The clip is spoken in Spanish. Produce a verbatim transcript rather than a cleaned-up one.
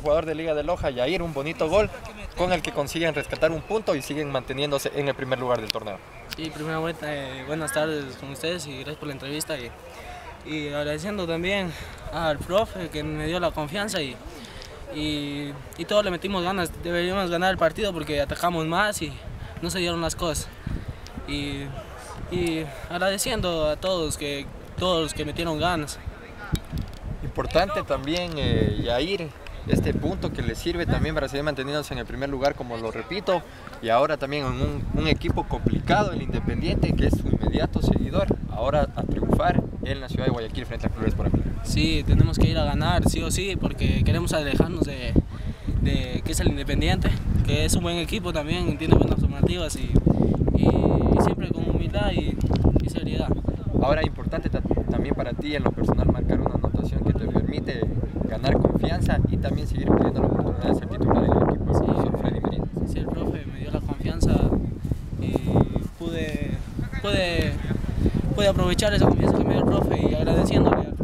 Jugador de Liga de Loja, Yair, un bonito gol con el que consiguen rescatar un punto y siguen manteniéndose en el primer lugar del torneo. Sí, primeramente, eh, buenas tardes con ustedes y gracias por la entrevista. Y, y agradeciendo también al profe que me dio la confianza y, y, y todos le metimos ganas. Deberíamos ganar el partido porque atacamos más y no se dieron las cosas. Y, y agradeciendo a todos, que, todos los que metieron ganas. Importante también, eh, Yair, este punto que le sirve también para seguir manteniéndose en el primer lugar, como lo repito, y ahora también en un, un equipo complicado, el Independiente, que es su inmediato seguidor, ahora a triunfar en la ciudad de Guayaquil frente a Clubes por América. Sí, tenemos que ir a ganar, sí o sí, porque queremos alejarnos de, de que es el Independiente, que es un buen equipo también, tiene buenas formativas y, y, y siempre con humildad y, y seriedad. Ahora, importante también para ti en lo personal marcar una anotación que te permite ganar confianza y también seguir pidiendo la oportunidad de ser titular en el equipo, el profesor Freddy Merino. Sí, el profe me dio la confianza y pude, pude, pude aprovechar esa confianza que me dio el profe y agradeciéndole al profe.